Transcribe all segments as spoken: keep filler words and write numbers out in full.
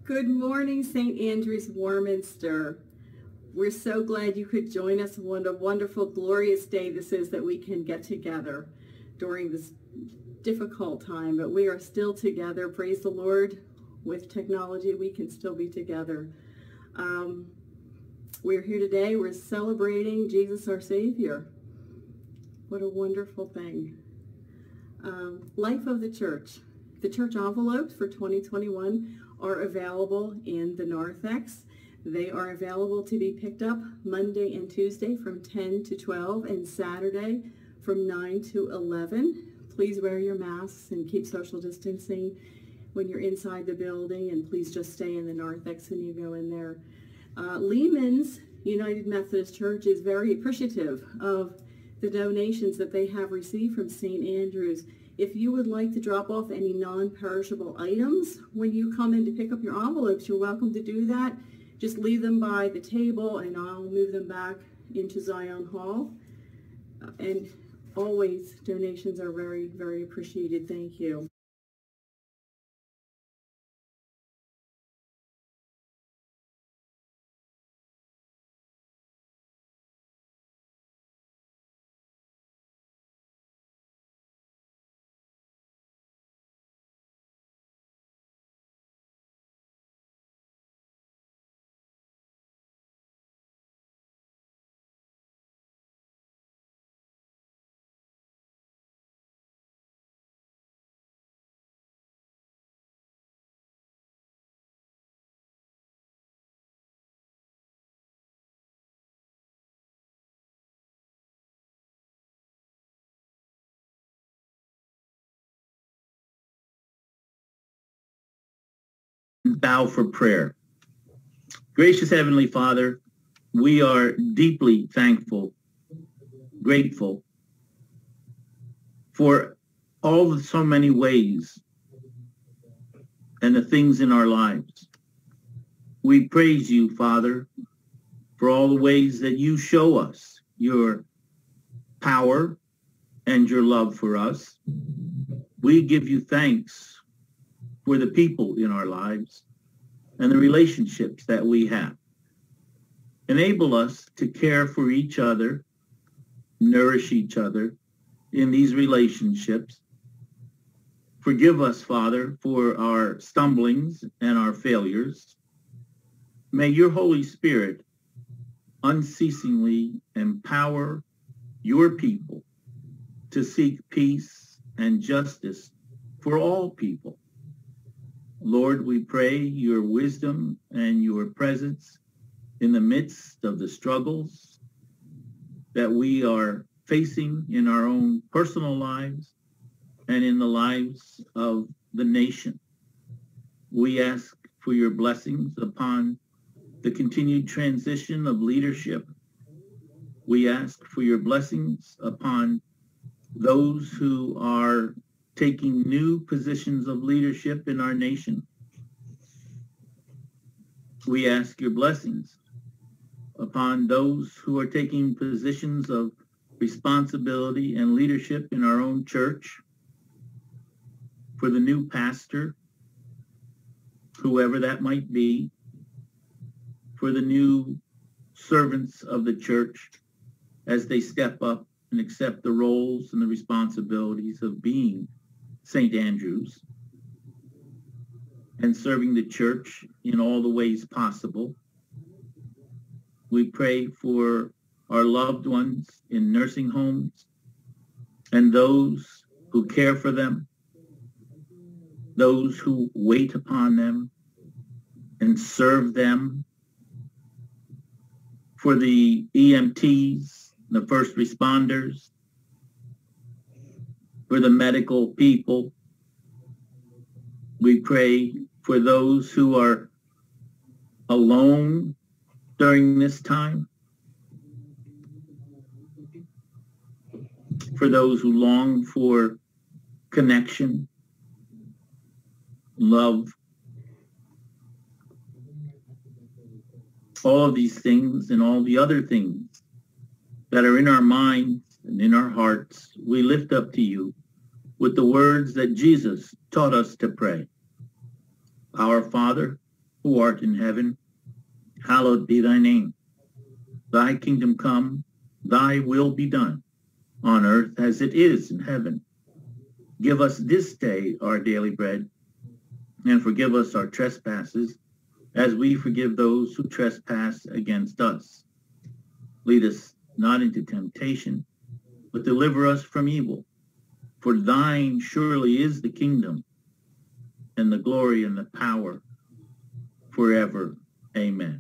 Good morning, Saint Andrew's, Warminster. We're so glad you could join us. What a wonderful, glorious day this is that we can get together during this difficult time, but we are still together. Praise the Lord. With technology, we can still be together. Um, we're here today. We're celebrating Jesus, our Savior. What a wonderful thing. Um, Life of the Church. The church envelopes for twenty twenty-one are available in the narthex. They are available to be picked up Monday and Tuesday from ten to twelve and Saturday from nine to eleven. Please wear your masks and keep social distancing when you're inside the building, and please just stay in the narthex when you go in there. Uh, Lehman's United Methodist Church is very appreciative of the donations that they have received from Saint Andrew's. If you would like to drop off any non-perishable items when you come in to pick up your envelopes, you're welcome to do that. Just leave them by the table and I'll move them back into Zion Hall. Uh, and always, donations are very, very appreciated. Thank you. Bow for prayer. Gracious Heavenly Father, we are deeply thankful, grateful for all the so many ways and the things in our lives. We praise you, Father, for all the ways that you show us your power and your love for us. We give you thanks for the people in our lives and the relationships that we have. Enable us to care for each other, nourish each other in these relationships. Forgive us, Father, for our stumblings and our failures. May your Holy Spirit unceasingly empower your people to seek peace and justice for all people. Lord, we pray your wisdom and your presence in the midst of the struggles that we are facing in our own personal lives and in the lives of the nation. We ask for your blessings upon the continued transition of leadership. We ask for your blessings upon those who are taking new positions of leadership in our nation. We ask your blessings upon those who are taking positions of responsibility and leadership in our own church, for the new pastor, whoever that might be, for the new servants of the church as they step up and accept the roles and the responsibilities of being Saint Andrew's and serving the church in all the ways possible. We pray for our loved ones in nursing homes and those who care for them, those who wait upon them and serve them, for the E M Ts, the first responders, for the medical people. We pray for those who are alone during this time, for those who long for connection, love. All of these things and all the other things that are in our minds and in our hearts, we lift up to you with the words that Jesus taught us to pray. Our Father, who art in heaven, hallowed be thy name. Thy kingdom come, thy will be done, on earth as it is in heaven. Give us this day our daily bread, and forgive us our trespasses, as we forgive those who trespass against us. Lead us not into temptation, but deliver us from evil. For thine surely is the kingdom, and the glory and the power forever. Amen.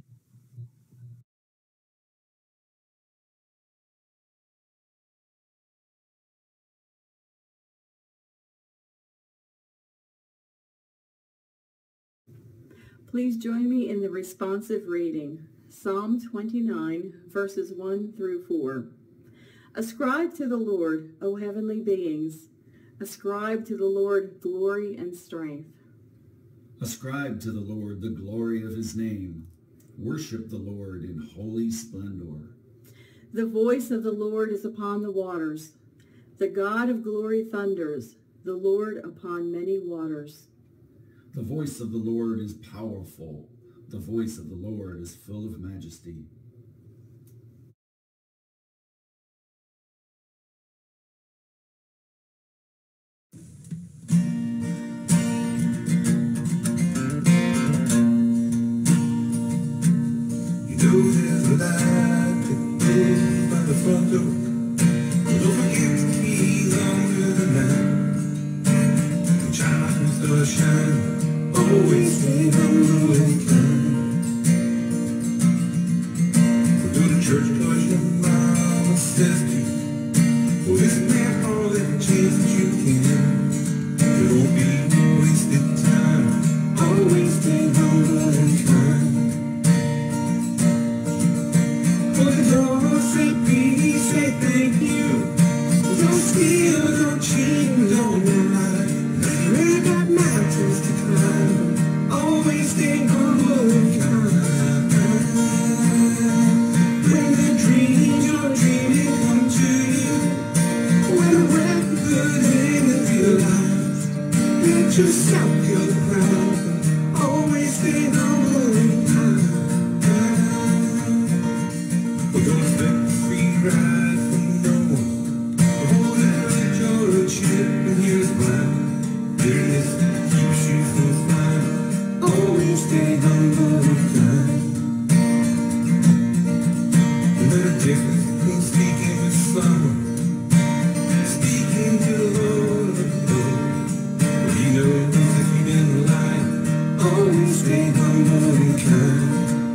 Please join me in the responsive reading, Psalm twenty-nine, verses one through four. Ascribe to the Lord, O heavenly beings. Ascribe to the Lord glory and strength. Ascribe to the Lord the glory of his name. Worship the Lord in holy splendor. The voice of the Lord is upon the waters. The God of glory thunders, the Lord upon many waters. The voice of the Lord is powerful. The voice of the Lord is full of majesty. You know there's a light that goes by the front door. But don't forget the keys under the night. The chimes start shining. Always stay humble and kind. Go to the church cause your mama says to. Well, isn't that all that chance that you can? It won't be wasted time. Always stay humble and kind. For the Lord say please, say thank you. Don't steal, don't cheat, don't lie. You got mountains to climb. Always stay humble and kind. When the dreams you're dreaming come to you, when the breath you put in is realized, let yourself feel the ground. Always stay humble and kind. But don't expect a free ride from no one. Hold it like you're a chip and here's blind. Bitterness keeps you from flying. Always stay humble and kind. And there's a difference between speaking with someone and speaking to the Lord of the Lord. But he knows if you've been lying. Always stay humble and kind.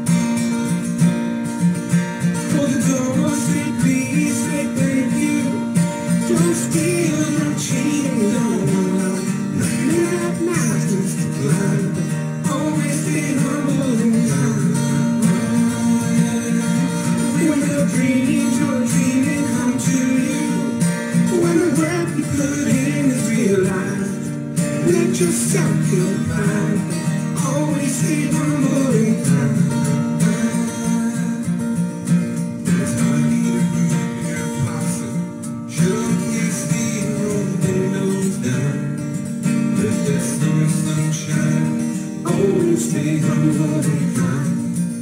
For the door, say please, say thank you. Don't steal, don't cheat, don't lie. Nothing like mountains to climb. Always stay humble and kind. When the dreams you're dreaming come to you, when the work you put in is realized, let yourself feel proud. Always stay humble and kind. There's hardly a room in your closet. Sure can't see from the windows down. Let that summer sun shine. Always stay humble and kind.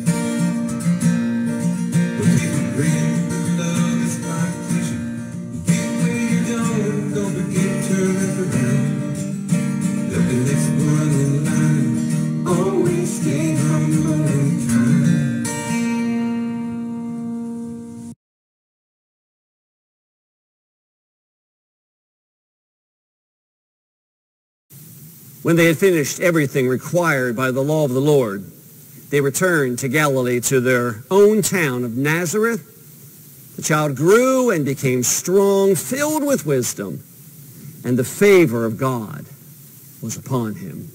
Don't take for granted that love is competition. Get where you're going, don't forget to turn it around. Let the next one in line. Always stay humble and kind. When they had finished everything required by the law of the Lord, they returned to Galilee to their own town of Nazareth. The child grew and became strong, filled with wisdom, and the favor of God was upon him.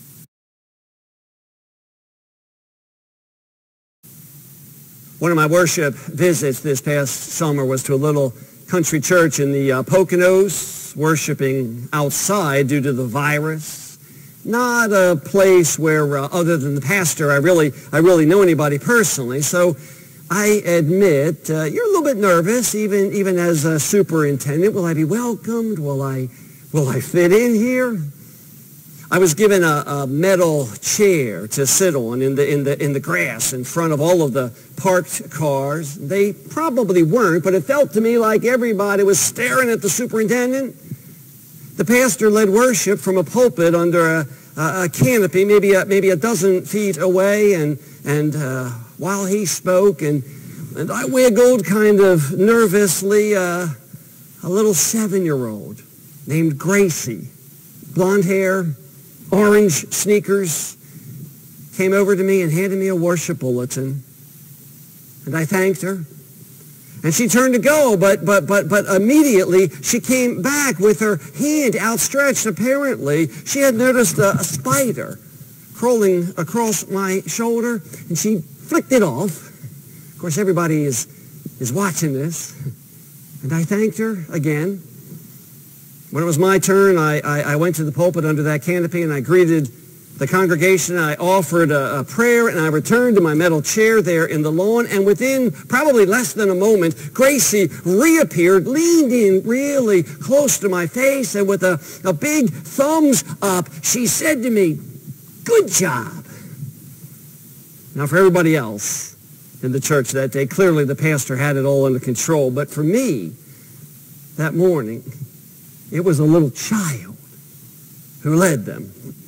One of my worship visits this past summer was to a little country church in the uh, Poconos, worshiping outside due to the virus. Not a place where, uh, other than the pastor, I really, I really know anybody personally. So I admit uh, you're a little bit nervous, even, even as a superintendent. Will I be welcomed? Will I, will I fit in here? I was given a, a metal chair to sit on in the, in, the, in the grass in front of all of the parked cars. They probably weren't, but it felt to me like everybody was staring at the superintendent. The pastor led worship from a pulpit under a, a, a canopy, maybe a, maybe a dozen feet away, and, and uh, while he spoke, and, and I wiggled kind of nervously, uh, a little seven-year-old named Gracie, blonde hair, orange sneakers, came over to me and handed me a worship bulletin. And I thanked her. And she turned to go, but, but, but, but immediately she came back with her hand outstretched. Apparently, she had noticed a, a spider crawling across my shoulder, and she flicked it off. Of course, everybody is, is watching this. And I thanked her again. When it was my turn, I, I, I went to the pulpit under that canopy, and I greeted the congregation. I offered a, a prayer, and I returned to my metal chair there in the lawn. And within probably less than a moment, Gracie reappeared, leaned in really close to my face, and with a, a big thumbs up, she said to me, "Good job." Now, for everybody else in the church that day, clearly the pastor had it all under control. But for me, that morning, it was a little child who led them.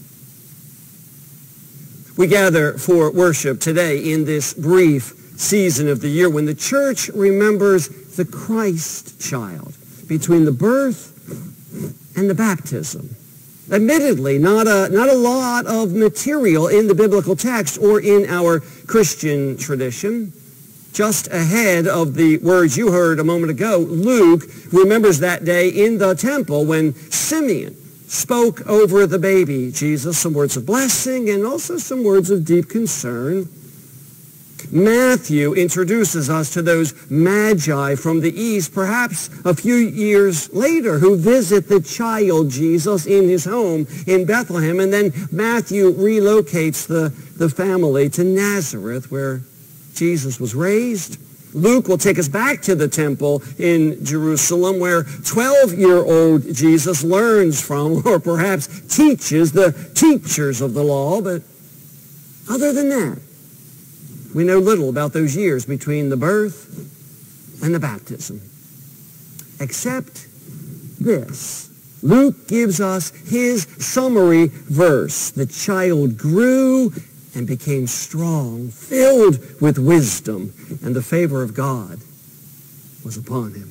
We gather for worship today in this brief season of the year when the church remembers the Christ child between the birth and the baptism. Admittedly, not a, not a lot of material in the biblical text or in our Christian tradition. Just ahead of the words you heard a moment ago, Luke remembers that day in the temple when Simeon spoke over the baby Jesus some words of blessing and also some words of deep concern. Matthew introduces us to those magi from the east, perhaps a few years later, who visit the child Jesus in his home in Bethlehem. And then Matthew relocates the, the family to Nazareth, where Jesus was raised. Luke will take us back to the temple in Jerusalem, where twelve-year-old Jesus learns from, or perhaps teaches, the teachers of the law. But other than that, we know little about those years between the birth and the baptism, except this. Luke gives us his summary verse. The child grew and became strong, filled with wisdom, and the favor of God was upon him.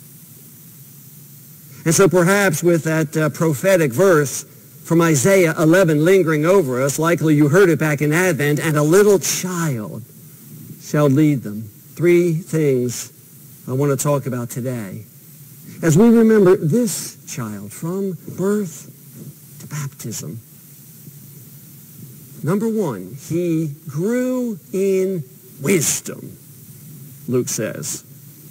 And so perhaps with that uh, prophetic verse from Isaiah eleven lingering over us, likely you heard it back in Advent, and a little child shall lead them. Three things I want to talk about today as we remember this child from birth to baptism. Number one, he grew in wisdom, Luke says.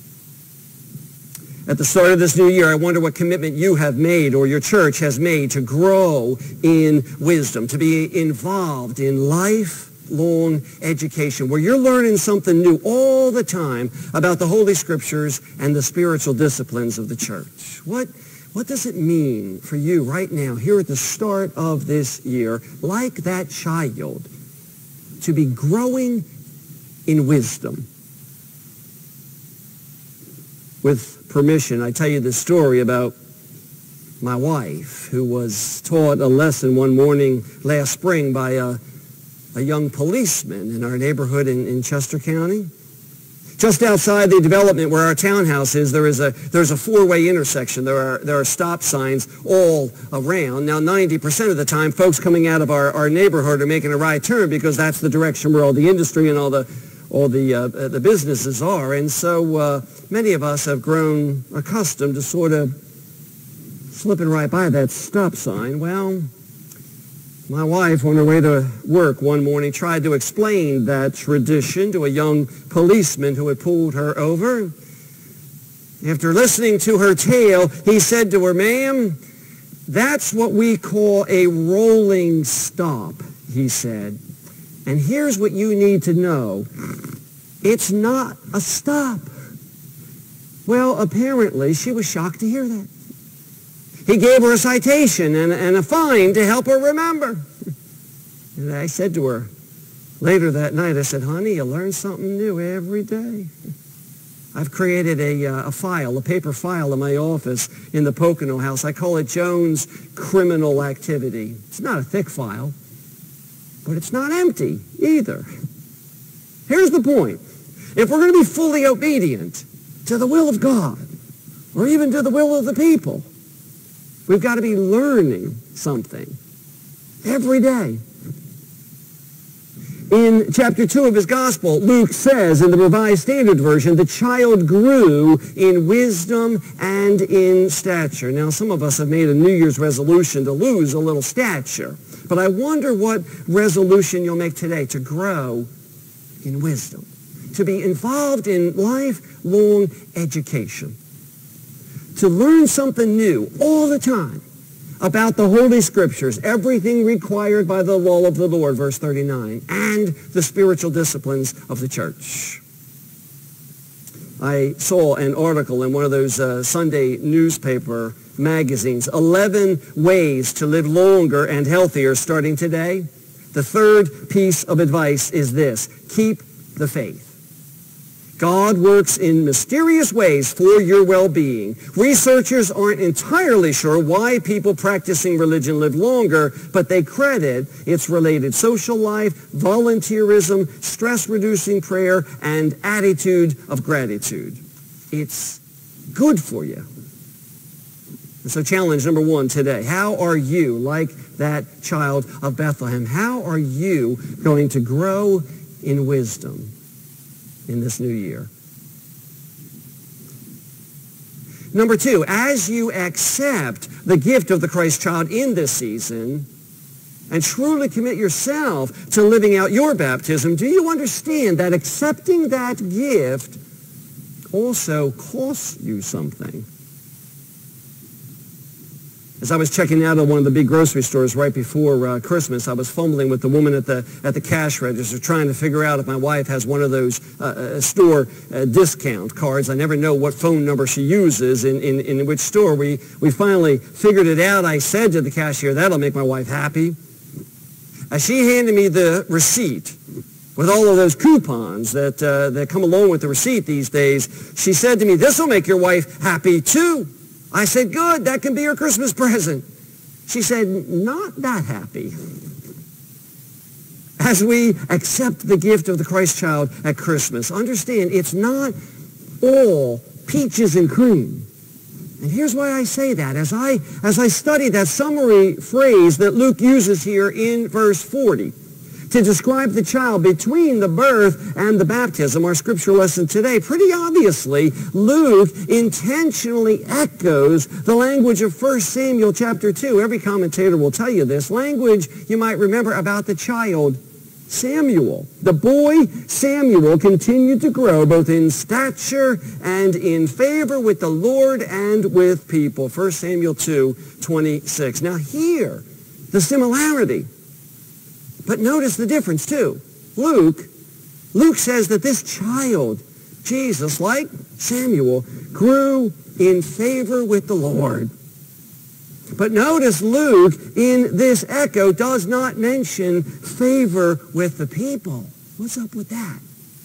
At the start of this new year, I wonder what commitment you have made or your church has made to grow in wisdom, to be involved in lifelong education, where you're learning something new all the time about the Holy Scriptures and the spiritual disciplines of the church. What What does it mean for you right now, here at the start of this year, like that child, to be growing in wisdom? With permission, I tell you this story about my wife, who was taught a lesson one morning last spring by a, a young policeman in our neighborhood in, in Chester County. Just outside the development where our townhouse is, there is a there's a four-way intersection. There are there are stop signs all around. Now, ninety percent of the time, folks coming out of our, our neighborhood are making a right turn because that's the direction where all the industry and all the all the uh, the businesses are. And so uh, many of us have grown accustomed to sort of slipping right by that stop sign. Well, my wife, on her way to work one morning, tried to explain that tradition to a young policeman who had pulled her over. After listening to her tale, he said to her, "Ma'am, that's what we call a rolling stop," he said. "And here's what you need to know. It's not a stop." Well, apparently, she was shocked to hear that. He gave her a citation and, and a fine to help her remember. And I said to her later that night, I said, honey, you learn something new every day. I've created a, uh, a file, a paper file in my office in the Pocono house. I call it Jones Criminal Activity. It's not a thick file, but it's not empty either. Here's the point. If we're going to be fully obedient to the will of God, or even to the will of the people, we've got to be learning something every day. In chapter two of his gospel, Luke says in the Revised Standard Version, the child grew in wisdom and in stature. Now, some of us have made a New Year's resolution to lose a little stature. But I wonder what resolution you'll make today to grow in wisdom, to be involved in lifelong education, to learn something new all the time about the Holy Scriptures, everything required by the law of the Lord, verse thirty-nine, and the spiritual disciplines of the church. I saw an article in one of those uh, Sunday newspaper magazines, eleven ways to live longer and healthier starting today. The third piece of advice is this: keep the faith. God works in mysterious ways for your well-being. Researchers aren't entirely sure why people practicing religion live longer, but they credit its related social life, volunteerism, stress-reducing prayer, and attitude of gratitude. It's good for you. And so challenge number one today, how are you, like that child of Bethlehem, how are you going to grow in wisdom in this new year? Number two, as you accept the gift of the Christ child in this season and truly commit yourself to living out your baptism, do you understand that accepting that gift also costs you something? As I was checking out at one of the big grocery stores right before uh, Christmas, I was fumbling with the woman at the at the cash register trying to figure out if my wife has one of those uh, uh, store uh, discount cards. I never know what phone number she uses in, in, in which store. We, we finally figured it out. I said to the cashier, that'll make my wife happy. As she handed me the receipt with all of those coupons that, uh, that come along with the receipt these days, she said to me, this will make your wife happy too. I said, good, that can be your Christmas present. She said, not that happy. As we accept the gift of the Christ child at Christmas, understand it's not all peaches and cream. And here's why I say that. As I, as I study that summary phrase that Luke uses here in verse forty, to describe the child between the birth and the baptism, our scripture lesson today, pretty obviously, Luke intentionally echoes the language of First Samuel chapter two. Every commentator will tell you this. Language you might remember about the child Samuel. The boy Samuel continued to grow both in stature and in favor with the Lord and with people. First Samuel two twenty-six. Now here, the similarity. But notice the difference, too. Luke, Luke says that this child, Jesus, like Samuel, grew in favor with the Lord. But notice Luke, in this echo, does not mention favor with the people. What's up with that?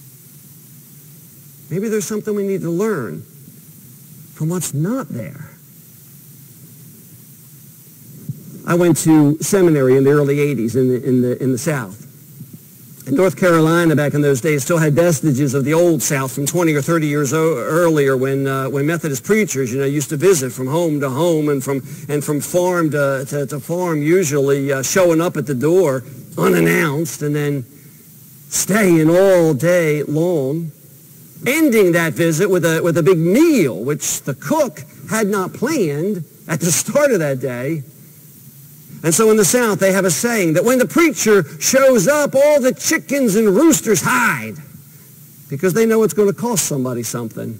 Maybe there's something we need to learn from what's not there. I went to seminary in the early eighties in the, in the, in the South. And North Carolina back in those days still had vestiges of the old South from twenty or thirty years o- earlier when, uh, when Methodist preachers, you know, used to visit from home to home and from, and from farm to, to, to farm, usually uh, showing up at the door unannounced and then staying all day long, ending that visit with a, with a big meal, which the cook had not planned at the start of that day. And so in the South, they have a saying that when the preacher shows up, all the chickens and roosters hide because they know it's going to cost somebody something.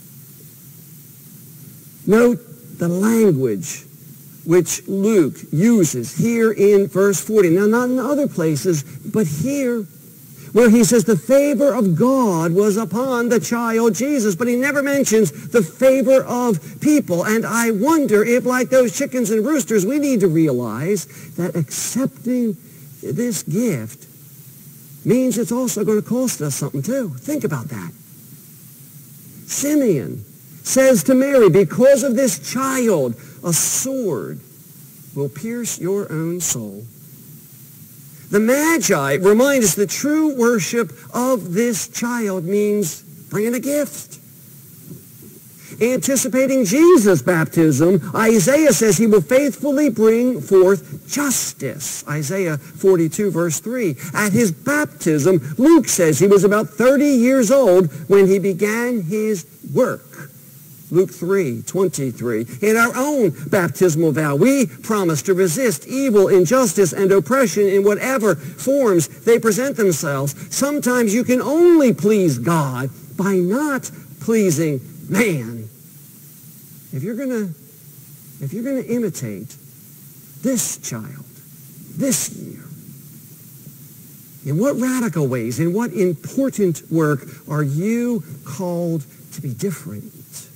Note the language which Luke uses here in verse forty. Now, not in other places, but here. where he says the favor of God was upon the child Jesus, but he never mentions the favor of people. And I wonder if, like those chickens and roosters, we need to realize that accepting this gift means it's also going to cost us something too. Think about that. Simeon says to Mary, because of this child, a sword will pierce your own soul. The Magi remind us that true worship of this child means bringing a gift. Anticipating Jesus' baptism, Isaiah says he will faithfully bring forth justice. Isaiah forty-two, verse three. At his baptism, Luke says he was about thirty years old when he began his work. Luke three, twenty-three. In our own baptismal vow, we promise to resist evil, injustice, and oppression in whatever forms they present themselves. Sometimes you can only please God by not pleasing man. If you're gonna, if you're gonna imitate this child, this year, in what radical ways, in what important work are you called to be different?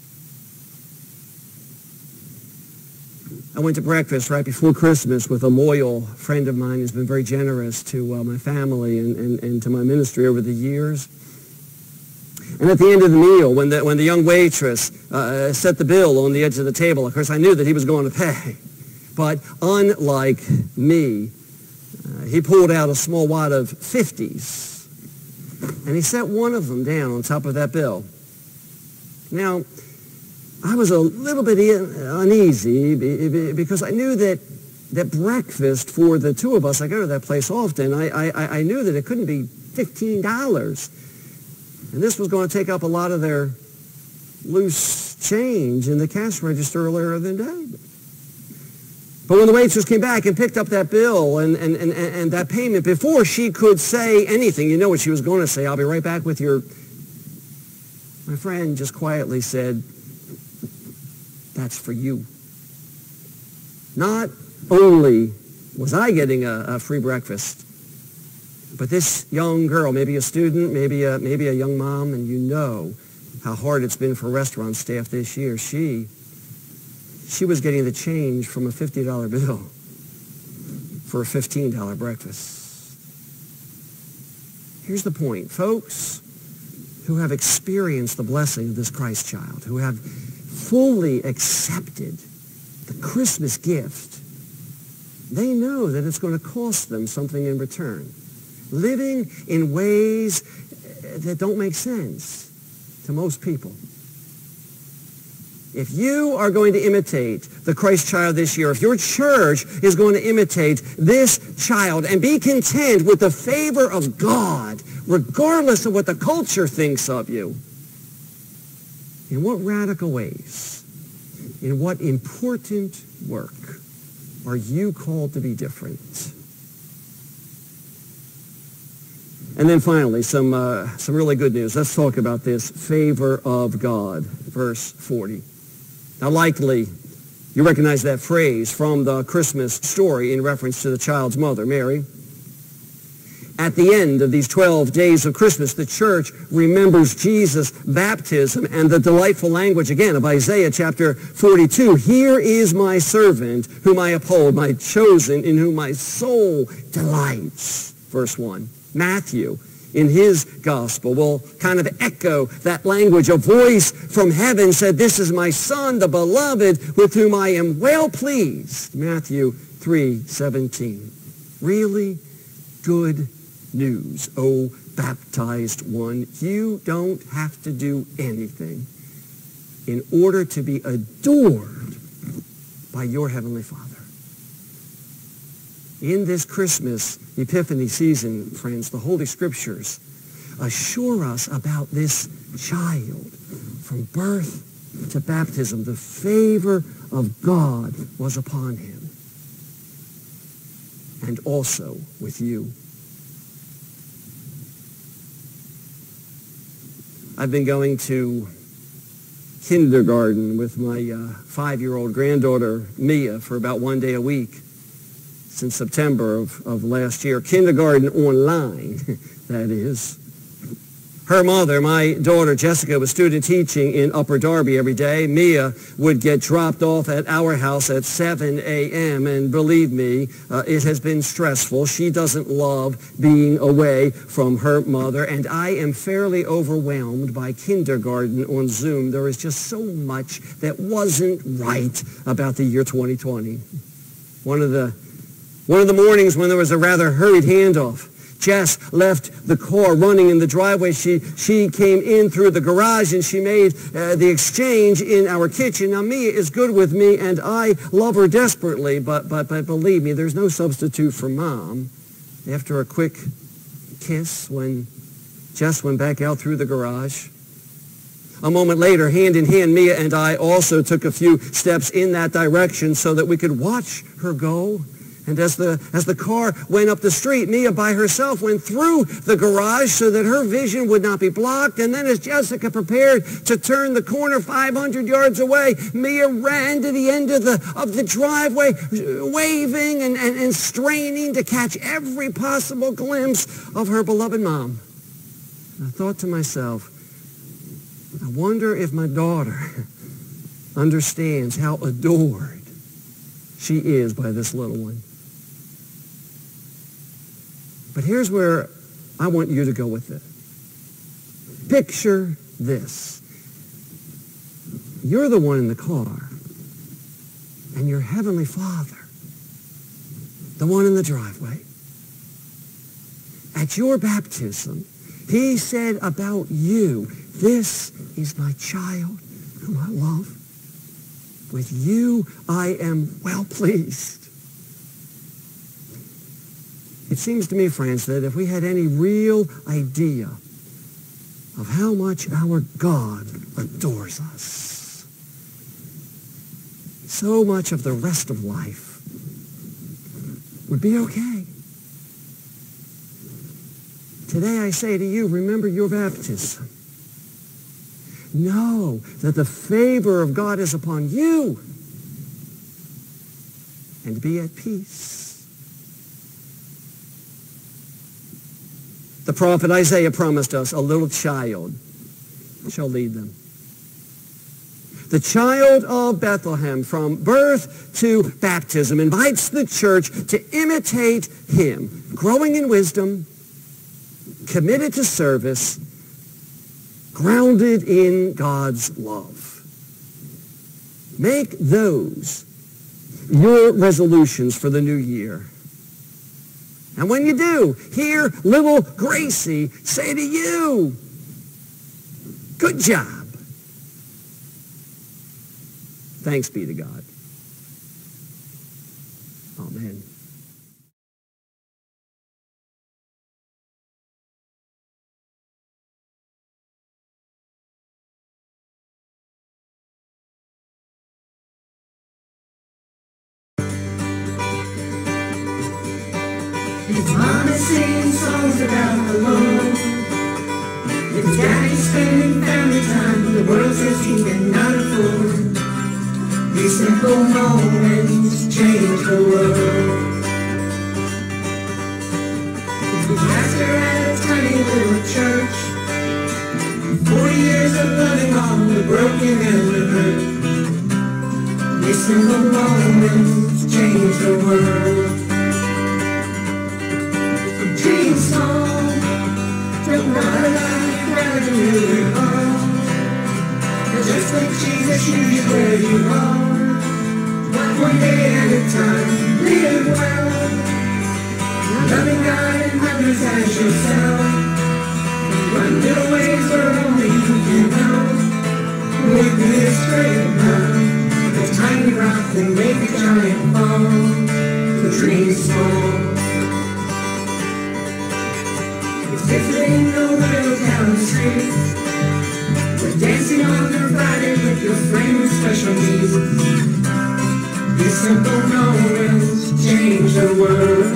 I went to breakfast right before Christmas with a loyal friend of mine who's been very generous to uh, my family and, and, and to my ministry over the years. And at the end of the meal, when the, when the young waitress uh, set the bill on the edge of the table, of course, I knew that he was going to pay. But unlike me, uh, he pulled out a small wad of fifties, and he set one of them down on top of that bill. Now, I was a little bit uneasy because I knew that that breakfast for the two of us, I go to that place often, I, I, I knew that it couldn't be fifteen dollars. And this was going to take up a lot of their loose change in the cash register earlier in the day. But when the waitress came back and picked up that bill and, and, and, and that payment, before she could say anything, you know what she was going to say, "I'll be right back with your..." My friend just quietly said, "That's for you." Not only was I getting a, a free breakfast, but this young girl, maybe a student, maybe a, maybe a young mom, and you know how hard it's been for restaurant staff this year, she, she was getting the change from a fifty dollar bill for a fifteen dollar breakfast. Here's the point, folks who have experienced the blessing of this Christ child, who have fully accepted the Christmas gift, they know that it's going to cost them something in return. Living in ways that don't make sense to most people. If you are going to imitate the Christ child this year, if your church is going to imitate this child and be content with the favor of God, regardless of what the culture thinks of you, in what radical ways, in what important work are you called to be different? And then finally, some, uh, some really good news. Let's talk about this favor of God, verse forty. Now, likely, you recognize that phrase from the Christmas story in reference to the child's mother, Mary. At the end of these twelve days of Christmas, the church remembers Jesus' baptism and the delightful language, again, of Isaiah chapter forty-two. "Here is my servant whom I uphold, my chosen in whom my soul delights." Verse one. Matthew, in his gospel, will kind of echo that language. A voice from heaven said, "This is my son, the beloved, with whom I am well pleased." Matthew three seventeen. Really good news, oh baptized one. You don't have to do anything in order to be adored by your Heavenly Father. In this Christmas Epiphany season, friends, the Holy Scriptures assure us about this child. From birth to baptism, the favor of God was upon him. And also with you. I've been going to kindergarten with my uh, five-year-old granddaughter, Mia, for about one day a week since September of, of last year. Kindergarten online. that is. Her mother, my daughter Jessica, was student teaching in Upper Darby every day. Mia would get dropped off at our house at seven a.m. And believe me, uh, it has been stressful. She doesn't love being away from her mother. And I am fairly overwhelmed by kindergarten on Zoom. There is just so much that wasn't right about the year twenty twenty. One of the, one of the mornings when there was a rather hurried handoff, Jess left the car running in the driveway. She, she came in through the garage and she made uh, the exchange in our kitchen. Now, Mia is good with me and I love her desperately, but, but, but believe me, there's no substitute for Mom. After a quick kiss when Jess went back out through the garage, a moment later, hand in hand, Mia and I also took a few steps in that direction so that we could watch her go. And as the, as the car went up the street, Mia by herself went through the garage so that her vision would not be blocked. And then as Jessica prepared to turn the corner five hundred yards away, Mia ran to the end of the, of the driveway, waving and, and, and straining to catch every possible glimpse of her beloved Mom. And I thought to myself, I wonder if my daughter understands how adored she is by this little one. But here's where I want you to go with it. Picture this. You're the one in the car, and your Heavenly Father, the one in the driveway. At your baptism, He said about you, "This is my child whom I love. With you I am well pleased." It seems to me, friends, that if we had any real idea of how much our God adores us, so much of the rest of life would be okay. Today I say to you, remember your baptism. Know that the favor of God is upon you, and be at peace. The prophet Isaiah promised us a little child shall lead them. The child of Bethlehem, from birth to baptism, invites the church to imitate him, growing in wisdom, committed to service, grounded in God's love. Make those your resolutions for the new year. And when you do, hear little Gracie say to you, "Good job." Thanks be to God. Amen. His mama singing songs about the Lord. His daddy spending family time. The world says he cannot afford. These simple moments change the world. The pastor at a tiny little church. Forty years of loving on the broken and the hurt. These simple moments change the world. Dream small, don't not allow gravity to live on. And just let Jesus use you where you are. One, one day at a time, live well. Loving God and others as yourself. Run little ways where only you can know. With this great love, a tiny rock can make a giant fall. So dream small. Visiting the world down the street. We're dancing on the Friday with your friend with special needs. These simple moments change the world.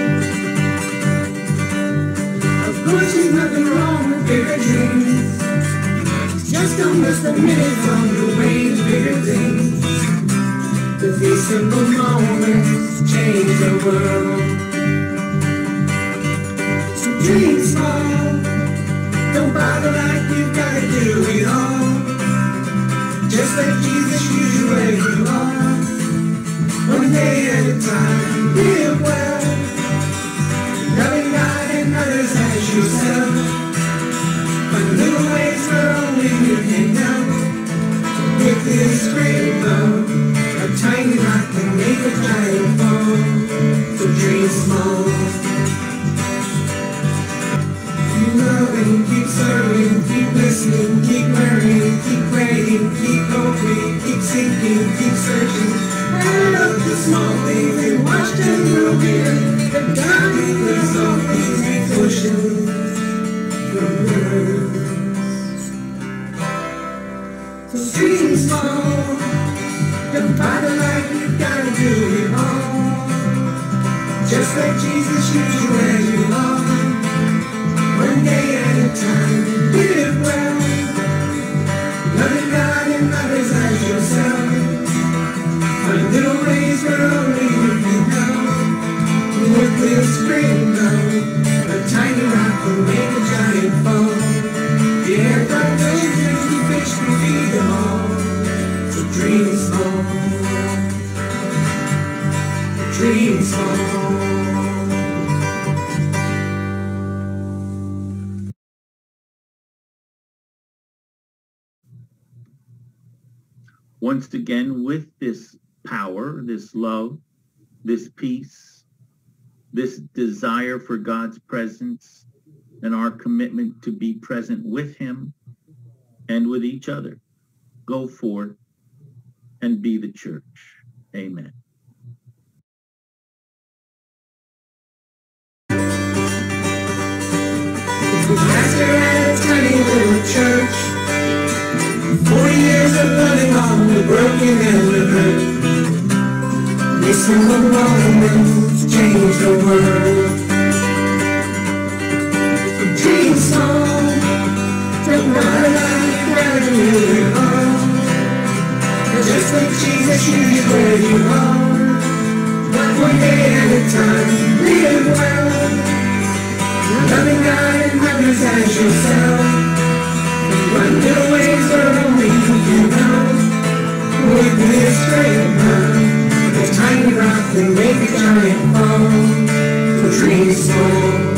Of course there's nothing wrong with bigger dreams. Just don't miss the minutes on your way to bigger things. Cause these simple moments change the world. dream small. Don't bother like you've gotta do it all. Just let Jesus use you where you are. One day at a time, live well. Loving God and others as yourself. Find little ways where only you can help. With this great love, a tiny rock can make a giant fall. So dream small. Keep loving, keep serving, keep listening, keep learning, keep praying, keep hoping, keep seeking, keep searching. Add up the small things and watch them grow bigger. And God will all things be pushing from earth. So dream small. Don't bother like you've gotta do it all. Just let Jesus use you where you are. One day at a time, live well. Loving God and others as yourself. Find little ways where only you can help. With this great love, a tiny rock will make a giant fall. Yeah, God knows you fifty fish can feed them all. So dream small. Dream small. Once again, with this power, this love, this peace, this desire for God's presence, and our commitment to be present with him and with each other, go forth and be the church. Amen. Pastor at a tiny little church. Forty years of loving on the broken and the hurt. Listen to moments change the world. So dream small. Don't run like where you are. Just let Jesus use you where you are. One day at a time, live well. Loving God and others as yourself. Run little ways where only you can help. With this great love, a tiny rock can make a giant fall. So dream small.